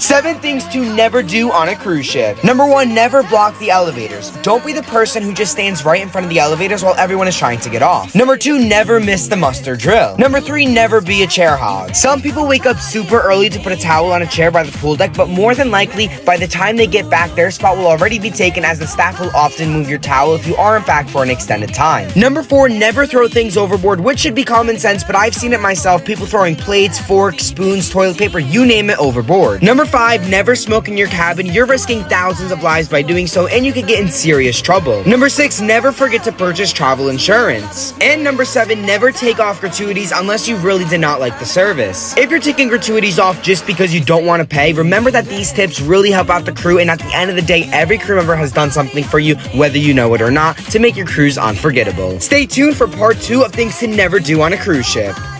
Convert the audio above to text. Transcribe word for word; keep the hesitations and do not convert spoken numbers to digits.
Seven things to never do on a cruise ship. Number one, never block the elevators. Don't be the person who just stands right in front of the elevators while everyone is trying to get off. Number two, never miss the muster drill. Number three, never be a chair hog. Some people wake up super early to put a towel on a chair by the pool deck, but more than likely, by the time they get back, their spot will already be taken, as the staff will often move your towel if you aren't back for an extended time. Number four, never throw things overboard, which should be common sense, but I've seen it myself, people throwing plates, forks, spoons, toilet paper, you name it, overboard. Number five, never smoke in your cabin. You're risking thousands of lives by doing so, and you could get in serious trouble. Number six, never forget to purchase travel insurance. And number seven, never take off gratuities unless you really did not like the service. If you're taking gratuities off just because you don't want to pay, remember that these tips really help out the crew, and at the end of the day, every crew member has done something for you, whether you know it or not, to make your cruise unforgettable. Stay tuned for part two of things to never do on a cruise ship.